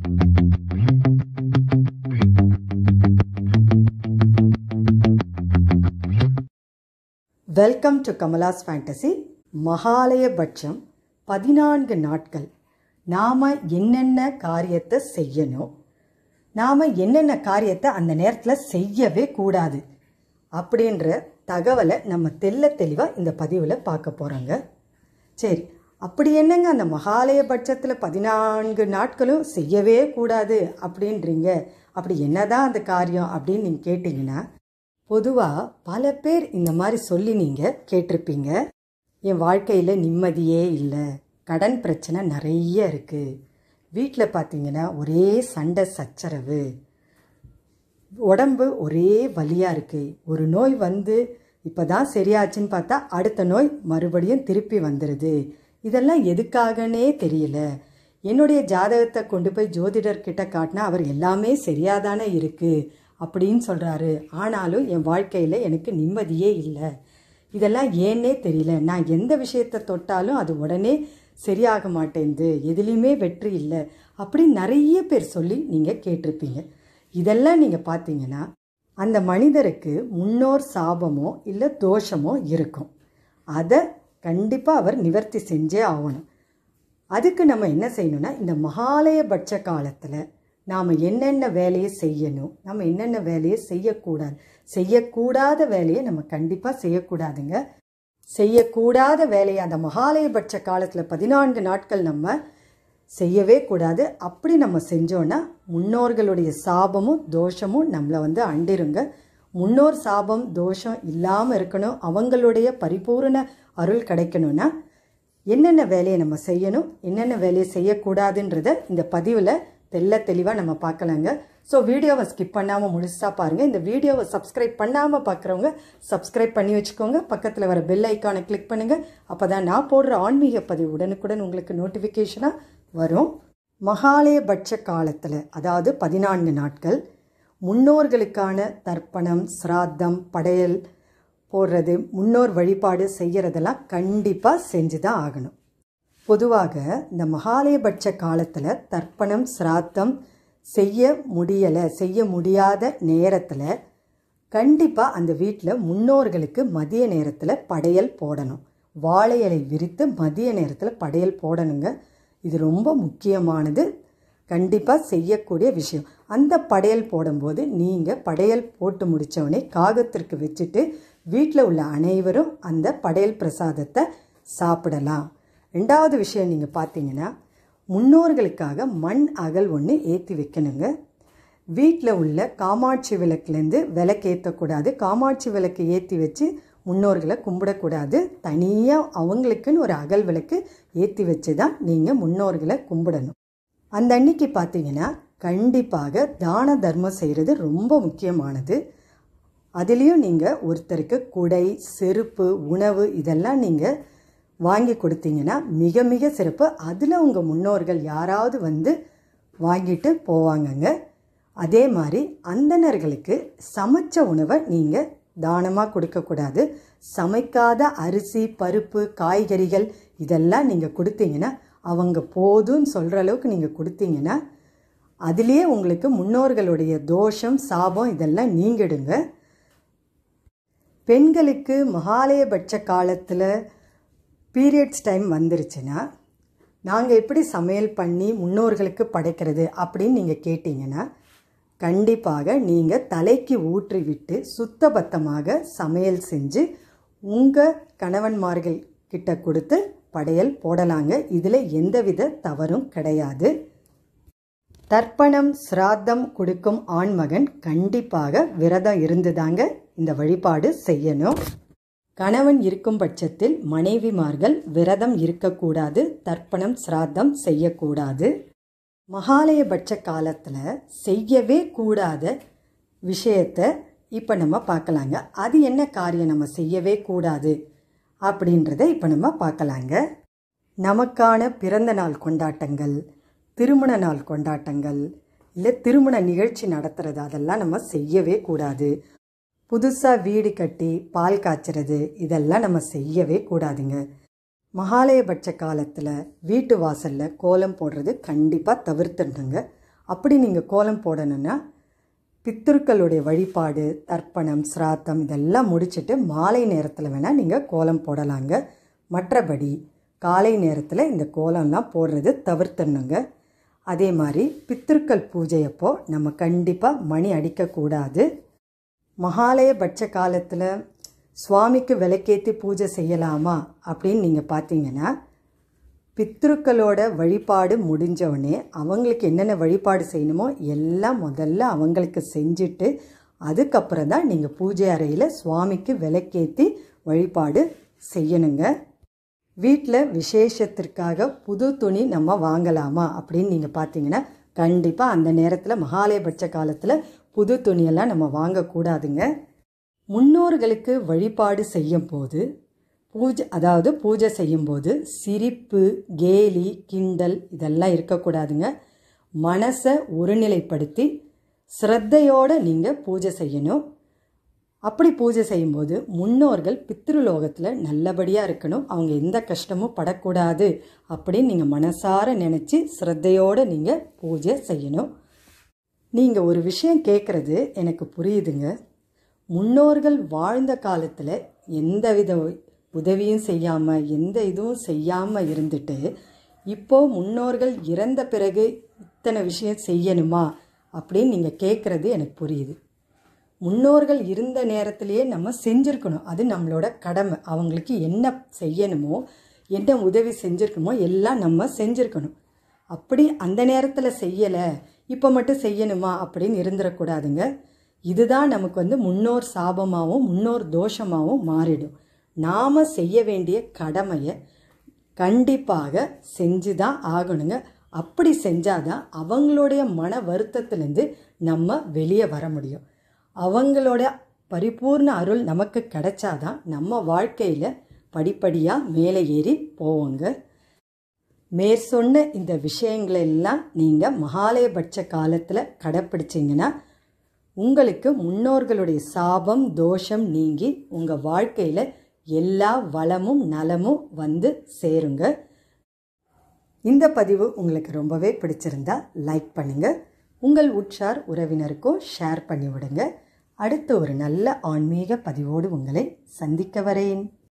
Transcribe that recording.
Welcome to Kamala's fantasy. மகாலயபட்சம் 14 நாட்கள் நாம் என்னென்ன காரியத்தை செய்யணும், நாம் என்னென்ன காரியத்தை அந்த நேரத்தில் செய்யவே கூடாது அப்படின்ற தகவலை நம்ம தெளிவாக இந்த பதிவில் பார்க்க போகிறோங்க. சரி, அப்படி என்னங்க அந்த மகாலயபட்சத்தில் 14 நாட்களும் செய்யவே கூடாது அப்படின்றீங்க? அப்படி என்னதான் அந்த காரியம் அப்படின்னு நீங்கள் கேட்டிங்கன்னா, பொதுவாக பல பேர் இந்த மாதிரி சொல்லி நீங்கள் கேட்டிருப்பீங்க. என் வாழ்க்கையில் நிம்மதியே இல்லை, கடன் பிரச்சனை நிறைய இருக்குது, வீட்டில் பார்த்தீங்கன்னா ஒரே சண்டை சச்சரவு, உடம்பு ஒரே வலியாக இருக்குது, ஒரு நோய் வந்து இப்போ தான் சரியாச்சுன்னு பார்த்தா அடுத்த நோய் மறுபடியும் திருப்பி வந்துடுது, இதெல்லாம் எதுக்காகனே தெரியல, என்னுடைய ஜாதகத்தை கொண்டு போய் ஜோதிடர்கிட்ட காட்டினா அவர் எல்லாமே சரியாதானே இருக்குது அப்படின்னு சொல்கிறாரு, ஆனாலும் என் வாழ்க்கையில் எனக்கு நிம்மதியே இல்லை, இதெல்லாம் ஏன்னே தெரியல, நான் எந்த விஷயத்தை தொட்டாலும் அது உடனே சரியாக மாட்டேங்குது, எதுலேயுமே வெற்றி இல்லை அப்படின்னு நிறைய பேர் சொல்லி நீங்கள் கேட்டிருப்பீங்க. இதெல்லாம் நீங்கள் பார்த்தீங்கன்னா அந்த மனிதருக்கு முன்னோர் சாபமோ இல்லை தோஷமோ இருக்கும். அதை கண்டிப்பாக அவர் நிவர்த்தி செஞ்சே ஆகணும். அதுக்கு நம்ம என்ன செய்யணும்னா, இந்த மகாலயபட்ச காலத்தில் நாம் என்னென்ன வேலையை செய்யணும், நம்ம என்னென்ன வேலையை செய்யக்கூடாது, செய்யக்கூடாத வேலையை நம்ம கண்டிப்பாக செய்யக்கூடாதுங்க. செய்யக்கூடாத வேலையை அந்த மகாலயபட்ச காலத்தில் 14 நாட்கள் நம்ம செய்யவே கூடாது. அப்படி நம்ம செஞ்சோன்னா முன்னோர்களுடைய சாபமும் தோஷமும் நம்மளை வந்து அண்டிருங்க. முன்னோர் சாபம் தோஷம் இல்லாமல் இருக்கணும், அவங்களுடைய பரிபூர்ண அருள் கிடைக்கணும்னா என்னென்ன வேலையை நம்ம செய்யணும், என்னென்ன வேலையை செய்யக்கூடாதுன்றதை இந்த பதிவில் தெளிவாக நம்ம பார்க்கலாங்க. ஸோ வீடியோவை ஸ்கிப் பண்ணாமல் முழுசாக பாருங்கள். இந்த வீடியோவை சப்ஸ்கிரைப் பண்ணாமல் பார்க்குறவங்க சப்ஸ்கிரைப் பண்ணி வச்சுக்கோங்க. பக்கத்தில் வர பெல் ஐக்கானை கிளிக் பண்ணுங்கள். அப்போ தான் நான் போடுற ஆன்மீக பதிவு உடனுக்குடன் உங்களுக்கு நோட்டிஃபிகேஷனாக வரும். மகாலயபட்ச காலத்தில், அதாவது 14 நாட்கள், முன்னோர்களுக்கான தர்ப்பணம், சிராத்தம், படையல் போடுறது, முன்னோர் வழிபாடு செய்கிறதெல்லாம் கண்டிப்பாக செஞ்சு தான் ஆகணும். பொதுவாக இந்த மகாலயபட்ச காலத்தில் தர்ப்பணம் சிராத்தம் செய்ய முடியாத நேரத்தில் கண்டிப்பாக அந்த வீட்டில் முன்னோர்களுக்கு மதிய நேரத்தில் படையல் போடணும். வாழை இலை விரித்து மதிய நேரத்தில் படையல் போடணுங்க. இது ரொம்ப முக்கியமானது, கண்டிப்பாக செய்யக்கூடிய விஷயம். அந்த படையல் போடும்போது நீங்கள் படையல் போட்டு முடித்தவொடனே காகத்திற்கு வச்சுட்டு வீட்டில் உள்ள அனைவரும் அந்த படையல் பிரசாதத்தை சாப்பிடலாம். ரெண்டாவது விஷயம் நீங்கள் பார்த்தீங்கன்னா, முன்னோர்களுக்காக மண் அகல் ஒன்று ஏற்றி வைக்கணுங்க. வீட்டில் உள்ள காமாட்சி விளக்குலேருந்து விளக்கு ஏற்றக்கூடாது. காமாட்சி விளக்கு ஏற்றி வச்சு முன்னோர்களை கும்பிடக்கூடாது. தனியாக அவங்களுக்குன்னு ஒரு அகல் விளக்கு ஏற்றி வச்சு தான் நீங்கள் முன்னோர்களை கும்பிடணும். அந்த அன்னைக்கு பார்த்தீங்கன்னா கண்டிப்பாக தான தர்மம் செய்கிறது ரொம்ப முக்கியமானது. அதுலேயும் நீங்கள் ஒருத்தருக்கு குடை, செருப்பு, உணவு இதெல்லாம் நீங்கள் வாங்கி கொடுத்தீங்கன்னா மிக மிக சிறப்பு. அதில் உங்கள் முன்னோர்கள் யாராவது வந்து வாங்கிட்டு போவாங்கங்க. அதே மாதிரி அந்தணர்களுக்கு சமைச்ச உணவை நீங்கள் தானமாக கொடுக்கக்கூடாது. சமைக்காத அரிசி, பருப்பு, காய்கறிகள் இதெல்லாம் நீங்கள் கொடுத்தீங்கன்னா, அவங்க போதும்னு சொல்கிற அளவுக்கு நீங்கள் கொடுத்தீங்கன்னா அதுலேயே உங்களுக்கு முன்னோர்களுடைய தோஷம் சாபம் இதெல்லாம் நீங்கிடுங்க. பெண்களுக்கு மகாலயபட்ச காலத்தில் பீரியட்ஸ் டைம் வந்துருச்சுன்னா நாங்கள் எப்படி சமையல் பண்ணி முன்னோர்களுக்கு படைக்கிறது அப்படின்னு நீங்கள் கேட்டிங்கன்னா, கண்டிப்பாக நீங்கள் தலைக்கு ஊற்றி விட்டு சுத்தபத்தமாக சமையல் செஞ்சு உங்கள் கணவன்மார்கள் கிட்ட கொடுத்து படையல் போடலாங்க. இதில் எந்தவித தவறும் கிடையாது. தர்ப்பணம் சிராத்தம் கொடுக்கும் ஆண்மகன் கண்டிப்பாக விரதம் இருந்துதாங்க இந்த வழிபாடு செய்யணும். கணவன் இருக்கும் பட்சத்தில் மனைவிமார்கள் விரதம் இருக்கக்கூடாது, தர்ப்பணம் சிராத்தம் செய்யக்கூடாது. மகாலயபட்ச காலத்தில் செய்யவே கூடாத விஷயத்தை இப்போ நம்ம பார்க்கலாங்க. அது என்ன காரியம் நம்ம செய்யவே கூடாது அப்படின்றத இப்போ நம்ம பார்க்கலாங்க. நமக்கான பிறந்த நாள் கொண்டாட்டங்கள், திருமண நாள் கொண்டாட்டங்கள், இல்லை திருமண நிகழ்ச்சி நடத்துறது அதெல்லாம் நம்ம செய்யவே கூடாது. புதுசாக வீடு கட்டி பால் காய்ச்சறது இதெல்லாம் நம்ம செய்யவே கூடாதுங்க. மகாலயபட்ச காலத்தில் வீட்டு வாசலில் கோலம் போடுறது கண்டிப்பாக தவிர்த்துடுங்க. அப்படி நீங்கள் கோலம் போடணுன்னா பித்திருக்களுடைய வழிபாடு, தர்ப்பணம், சிராத்தம் இதெல்லாம் முடிச்சுட்டு மாலை நேரத்தில் வேணால் நீங்கள் கோலம் போடலாங்க. மற்றபடி காலை நேரத்தில் இந்த கோலம்லாம் போடுறது தவிர்த்துடணுங்க. அதே மாதிரி பித்திருக்கள் பூஜையப்போ நம்ம கண்டிப்பாக மணி அடிக்கக்கூடாது. மகாலயபட்ச காலத்தில் சுவாமிக்கு விளக்கேற்றி பூஜை செய்யலாமா அப்படின்னு நீங்கள் பார்த்தீங்கன்னா, பித்திருக்களோட வழிபாடு முடிஞ்சவுடனே அவங்களுக்கு என்னென்ன வழிபாடு செய்யணுமோ எல்லாம் முதல்ல அவங்களுக்கு செஞ்சுட்டு அதுக்கப்புறம் தான் நீங்கள் பூஜை அறையில் சுவாமிக்கு விளக்கேற்றி வழிபாடு செய்யணுங்க. வீட்டில் விசேஷத்திற்காக புது துணி நம்ம வாங்கலாமா அப்படின்னு நீங்கள் பார்த்தீங்கன்னா, கண்டிப்பாக அந்த நேரத்தில் மகாலயபட்ச காலத்தில் புது துணியெல்லாம் நம்ம வாங்கக்கூடாதுங்க. முன்னோர்களுக்கு வழிபாடு செய்யும் போது பூஜை செய்யும்போது சிரிப்பு, கேலி, கிண்டல் இதெல்லாம் இருக்கக்கூடாதுங்க. மனசை ஒருநிலைப்படுத்தி ஸ்ரத்தையோடு நீங்கள் பூஜை செய்யணும். அப்படி பூஜை செய்யும்போது முன்னோர்கள் பித்ருலோகத்தில் நல்லபடியாக இருக்கணும், அவங்க எந்த கஷ்டமும் படக்கூடாது அப்படின்னு நீங்கள் மனசார நினச்சி ஸ்ரத்தையோடு நீங்கள் பூஜை செய்யணும். நீங்கள் ஒரு விஷயம் கேட்குறது எனக்கு புரியுதுங்க. முன்னோர்கள் வாழ்ந்த காலத்தில் எந்தவித உதவியும் செய்யாமல் எந்த இதுவும் செய்யாமல் இருந்துட்டு இப்போது முன்னோர்கள் இறந்த பிறகு இத்தனை விஷயம் செய்யணுமா அப்படின்னு நீங்கள் கேட்குறது எனக்கு புரியுது. முன்னோர்கள் இருந்த நேரத்திலேயே நம்ம செஞ்சுருக்கணும், அது நம்மளோட கடமை. அவங்களுக்கு என்ன செய்யணுமோ என்ன உதவி செஞ்சுருக்கணுமோ எல்லாம் நம்ம செஞ்சுருக்கணும். அப்படி அந்த நேரத்தில் செய்யலை, இப்போ மட்டும் செய்யணுமா அப்படின்னு இருந்துடக்கூடாதுங்க. இதுதான் நமக்கு முன்னோர் சாபமாகவும் முன்னோர் தோஷமாகவும் மாறிடும். நாம் செய்ய வேண்டிய கடமையை கண்டிப்பாக செஞ்சு தான் ஆகணுங்க. அப்படி செஞ்சாதான் அவங்களுடைய மன வருத்தத்திலேருந்து நம்ம வெளியே வர முடியும். அவங்களோட பரிபூர்ண அருள் நமக்கு கிடைச்சாதான் நம்ம வாழ்க்கையில் படிப்படியாக மேலே ஏறி போவோங்க. மேற்சொன்ன இந்த விஷயங்களெல்லாம் நீங்கள் மகாலயபட்ச காலத்தில் கடைப்பிடிச்சிங்கன்னா உங்களுக்கு முன்னோர்களுடைய சாபம் தோஷம் நீங்கி உங்கள் வாழ்க்கையில் எல்லா வளமும் நலமும் வந்து சேருங்க. இந்த பதிவு உங்களுக்கு ரொம்பவே பிடிச்சிருந்தா லைக் பண்ணுங்கள், உங்கள் உற்றார் உறவினருக்கும் ஷேர் பண்ணிவிடுங்க. அடுத்து ஒரு நல்ல ஆன்மீக பதிவோடு உங்களை சந்திக்க வரேன்.